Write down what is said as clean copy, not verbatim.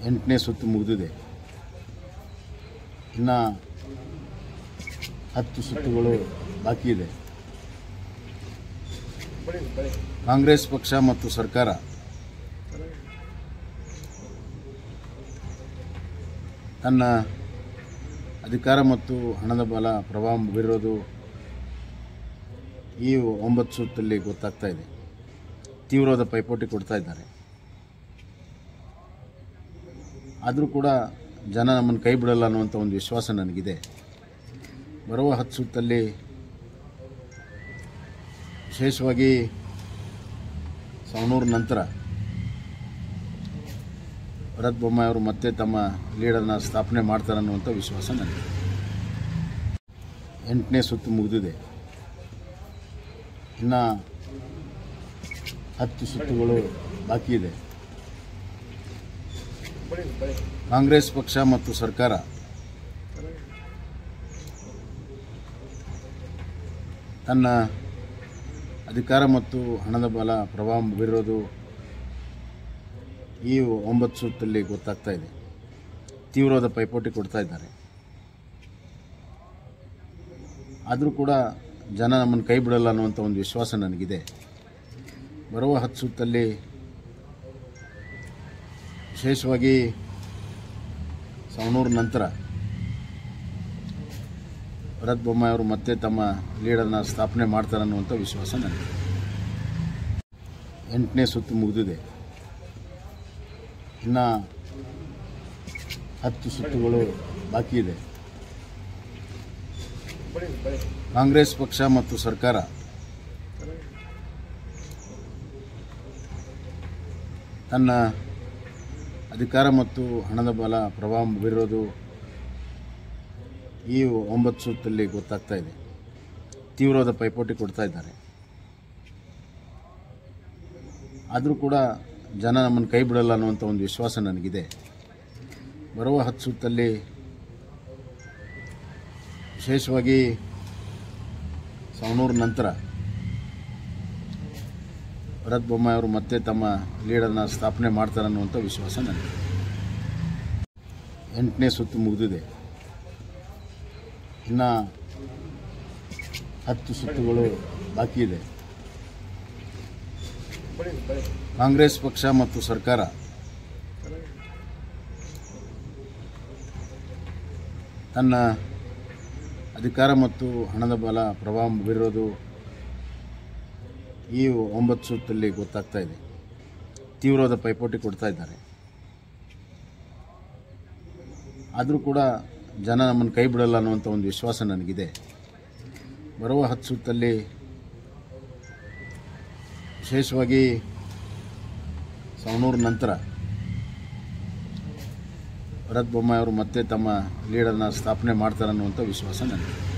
8ನೇ ಸುತ್ತು ಮುಗಿದಿದೆ. ಇನ್ನು 10 ಸುತ್ತುಗಳು ಬಾಕಿ ಇದೆ. ಕಾಂಗ್ರೆಸ್ ಪಕ್ಷ ಮತ್ತು ಸರ್ಕಾರ ತನ್ನ ಅಧಿಕಾರ ಮತ್ತು ಹಣದ ಬಲ ಪ್ರಭಾವ ಬೀರೋದು ಈ 9 ಸುತ್ತಲ್ಲಿ ಗೊತ್ತಾಗ್ತಾ ಇದೆ. ತೀವ್ರವಾದ ಪೈಪೋಟಿ ಕೊಡ್ತಾ ಇದ್ದಾರೆ. ಆದರೂ ಕೂಡ ಜನ ನಮ್ಮನ್ನು ಕೈ ಬಿಡಲ್ಲ ಅನ್ನುವಂಥ ಒಂದು ವಿಶ್ವಾಸ ನನಗಿದೆ. ಬರುವ 10 ಸುತ್ತಲ್ಲಿ ವಿಶೇಷವಾಗಿ ಸವಣೂರು ನಂತರ ಭರತ್ ಬೊಮ್ಮಾಯಿ ಅವರು ಮತ್ತೆ ತಮ್ಮ ಲೀಡರ್ನ ಸ್ಥಾಪನೆ ಮಾಡ್ತಾರೆ ಅನ್ನುವಂಥ ವಿಶ್ವಾಸ ನನಗೆ. 8ನೇ ಸುತ್ತು ಮುಗಿದಿದೆ. ಇನ್ನು 10 ಸುತ್ತುಗಳು ಬಾಕಿ ಇದೆ. ಕಾಂಗ್ರೆಸ್ ಪಕ್ಷ ಮತ್ತು ಸರ್ಕಾರ ತನ್ನ ಅಧಿಕಾರ ಮತ್ತು ಹಣದ ಬಲ ಪ್ರಭಾವ ಬೀರೋದು ಈ 9 ಸುತ್ತಲ್ಲಿ ಗೊತ್ತಾಗ್ತಾ ಇದೆ. ತೀವ್ರವಾದ ಪೈಪೋಟಿ ಕೊಡ್ತಾ ಇದ್ದಾರೆ. ಆದರೂ ಕೂಡ ಜನ ನಮ್ಮನ್ನು ಕೈ ಬಿಡಲ್ಲ ಅನ್ನುವಂಥ ಒಂದು ವಿಶ್ವಾಸ ನನಗಿದೆ. ಬರುವ 10 ಸುತ್ತಲ್ಲಿ ವಿಶೇಷವಾಗಿ ಸವಣೂರು ನಂತರ ಭರತ್ ಬೊಮ್ಮಾಯಿ ಅವರು ಮತ್ತೆ ತಮ್ಮ ಲೀಡರ್ನ ಸ್ಥಾಪನೆ ಮಾಡ್ತಾರೆ ಅನ್ನುವಂಥ ವಿಶ್ವಾಸ ನನಗೆ. 8ನೇ ಸುತ್ತು ಮುಗಿದಿದೆ. ಇನ್ನು 10 ಸುತ್ತುಗಳು ಬಾಕಿ ಇದೆ. ಕಾಂಗ್ರೆಸ್ ಪಕ್ಷ ಮತ್ತು ಸರ್ಕಾರ ತನ್ನ ಅಧಿಕಾರ ಮತ್ತು ಹಣದ ಬಲ ಪ್ರಭಾವ ಬೀರೋದು ಈ 9 ಸುತ್ತಲ್ಲಿ ಗೊತ್ತಾಗ್ತಾ ಇದೆ. ತೀವ್ರವಾದ ಪೈಪೋಟಿ ಕೊಡ್ತಾ ಇದ್ದಾರೆ. ಆದರೂ ಕೂಡ ಜನ ನಮ್ಮನ್ನು ಕೈ ಬಿಡಲ್ಲ ಅನ್ನುವಂಥ ಒಂದು ವಿಶ್ವಾಸ ನನಗಿದೆ. ಬರುವ 10 ಸುತ್ತಲ್ಲಿ ವಿಶೇಷವಾಗಿ ಸವಣೂರು ನಂತರ ಭರತ್ ಬೊಮ್ಮಾಯಿ ಅವರು ಮತ್ತೆ ತಮ್ಮ ಲೀಡರ್ನ ಸ್ಥಾಪನೆ ಮಾಡ್ತಾರೆ ಅನ್ನುವಂಥ ವಿಶ್ವಾಸ ನನಗೆ. 8ನೇ ಸುತ್ತು ಮುಗಿದಿದೆ. ಇನ್ನು 10 ಸುತ್ತುಗಳು ಬಾಕಿ ಇದೆ. ಕಾಂಗ್ರೆಸ್ ಪಕ್ಷ ಮತ್ತು ಸರ್ಕಾರ ತನ್ನ ಅಧಿಕಾರ ಮತ್ತು ಹಣದ ಬಲ ಪ್ರಭಾವ ಬೀರೋದು ಈ 9 ಸುತ್ತಲ್ಲಿ ಗೊತ್ತಾಗ್ತಾ ಇದೆ. ತೀವ್ರವಾದ ಪೈಪೋಟಿ ಕೊಡ್ತಾ ಇದ್ದಾರೆ. ಆದರೂ ಕೂಡ ಜನ ನಮ್ಮನ್ನು ಕೈ ಬಿಡಲ್ಲ ಅನ್ನುವಂಥ ಒಂದು ವಿಶ್ವಾಸ ನನಗಿದೆ. ಬರುವ 10 ಸುತ್ತಲ್ಲಿ ವಿಶೇಷವಾಗಿ ಸವಣೂರು ನಂತರ ಭರತ್ ಬೊಮ್ಮಾಯಿ ಅವರು ಮತ್ತೆ ತಮ್ಮ ಲೀಡರ್ನ ಸ್ಥಾಪನೆ ಮಾಡ್ತಾರೆ ಅನ್ನುವಂಥ ವಿಶ್ವಾಸ ನನಗೆ.